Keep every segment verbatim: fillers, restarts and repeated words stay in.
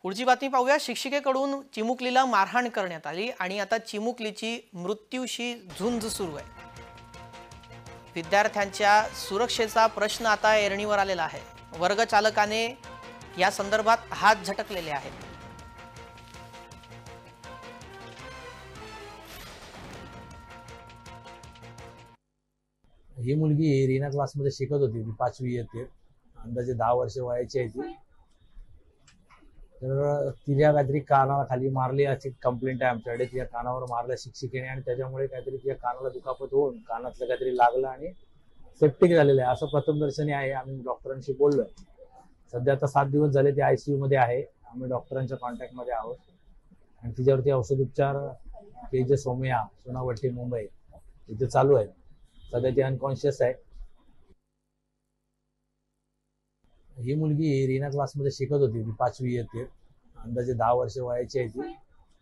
पुढची बातमी पाहूया। शिक्षिकेकडून चिमुकलीला मारहाण करण्यात आली आणि आता चिमुकलीची मृत्यूशी झुंज सुरू आहे। विद्यार्थ्यांच्या सुरक्षेचा प्रश्न आता ऐरणीवर आलेला आहे। वर्ग चालकाने या संदर्भात हात झटकलेले आहेत। ही मुलगी रीना क्लासमध्ये शिकत होती। ती पाचवी येते, अंदाजे दहा वर्ष वयाची आहे ती। तर तिच्या काहीतरी कानाला खाली मारली अशी कंप्लेंट आहे आमच्याकडे। तिच्या कानावर मारलं शिक्षिकेने आणि त्याच्यामुळे काहीतरी तिच्या कानाला दुखापत होऊन कानातलं काहीतरी लागलं आणि सेप्टिक झालेलं आहे असं प्रथमदर्शनी आहे। आम्ही डॉक्टरांशी बोललोय। सध्या आता सात दिवस झाले ती आयसीयू मध्ये आहे। आम्ही डॉक्टरांच्या कॉन्टॅक्ट मध्ये आहोत आणि तिच्यावरती औषधोपचार के जे सोमया सोनावट्टी मुंबई इथे चालू आहे। सध्या ती अनकॉन्शियस आहे। ही मुलगी रीना क्लासमध्ये शिकत होती। ती पाचवी येते, अंदाजे दहा वर्ष वयाची आहे ती।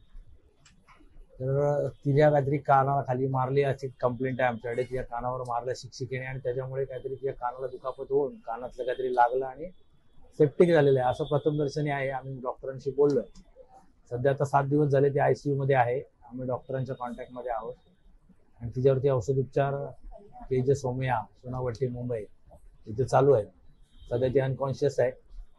तर तिच्या काहीतरी कानाला खाली मारली अशी कंप्लेंट आहे आमच्याकडे। तिच्या कानावर मारलं शिक्षिकेने आणि त्याच्यामुळे काहीतरी तिच्या कानाला दुखापत होऊन कानातलं काहीतरी लागलं आणि सेप्टिक झालेलं आहे असं प्रथमदर्शनी आहे। आम्ही डॉक्टरांशी बोललोय। सध्या आता सात दिवस झाले ती आयसीयू मध्ये आहे। आम्ही डॉक्टरांच्या कॉन्टॅक्ट मध्ये आहोत आणि तिच्यावरती औषधोपचार के जे सोमया सोनावट्टी मुंबई इथे चालू आहे। सध्या ती अनकॉन्शियस है।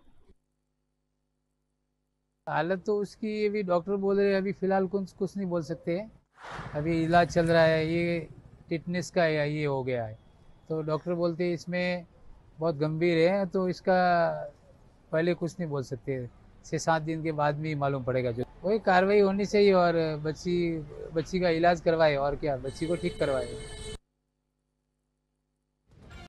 हालत तो उसकी अभी डॉक्टर बोल रहे हैं, अभी फिलहाल कुछ कुछ नहीं बोल सकते हैं। अभी इलाज चल रहा है। ये टिटनेस का है, ये हो गया है तो डॉक्टर बोलते हैं इसमें बहुत गंभीर है, तो इसका पहले कुछ नहीं बोल सकते। छः सात दिन के बाद में ही मालूम पड़ेगा। जो वही कार्रवाई होनी चाहिए और बच्ची बच्ची का इलाज करवाए और क्या, बच्ची को ठीक करवाए।